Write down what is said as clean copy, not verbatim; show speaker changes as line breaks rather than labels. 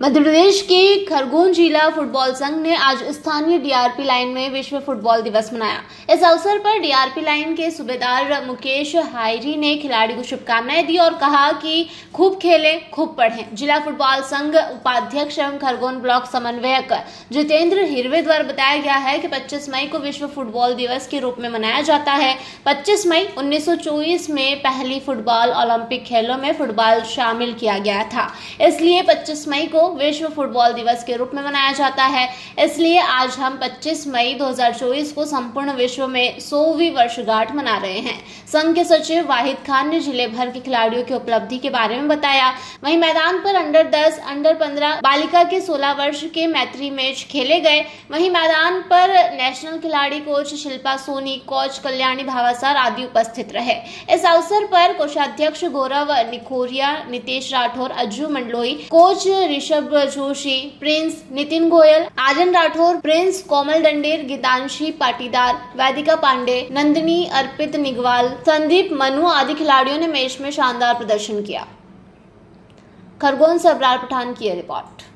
मध्य प्रदेश के खरगोन जिला फुटबॉल संघ ने आज स्थानीय डीआरपी लाइन में विश्व फुटबॉल दिवस मनाया। इस अवसर पर डीआरपी लाइन के सूबेदार मुकेश हायरी ने खिलाड़ी को शुभकामनाएं दी और कहा कि खूब खेलें, खूब पढ़ें। जिला फुटबॉल संघ उपाध्यक्ष एवं खरगोन ब्लॉक समन्वयक जितेंद्र हिरवे द्वारा बताया गया है कि 25 मई को विश्व फुटबॉल दिवस के रूप में मनाया जाता है। 25 मई 1924 में पहली फुटबॉल ओलंपिक खेलों में फुटबॉल शामिल किया गया था, इसलिए 25 मई को विश्व फुटबॉल दिवस के रूप में मनाया जाता है। इसलिए आज हम 25 मई 2024 को संपूर्ण विश्व में 100वीं वर्षगांठ मना रहे हैं। संघ के सचिव वाहिद खान ने जिले भर के खिलाड़ियों की उपलब्धि के बारे में बताया। वहीं मैदान पर अंडर 10, अंडर 15 बालिका के 16 वर्ष के मैत्री मैच खेले गए। वहीं मैदान पर नेशनल खिलाड़ी कोच शिल्पा सोनी, कोच कल्याणी भावासार आदि उपस्थित रहे। इस अवसर पर कोषाध्यक्ष Gaurav Nikhoria, Nitesh Rathore, Ajju Mandloi, coach Rishabh Joshi, Prince Nitin Goyal, Aryan Rathore, Prince Komal Dander, Geetanshi Patidar, Vaidika Pandey, Nandini, Arpit Nigwal, Sandeep Manu आदि खिलाड़ियों ने मैच में शानदार प्रदर्शन किया। खरगोन से अबरार पठान की रिपोर्ट।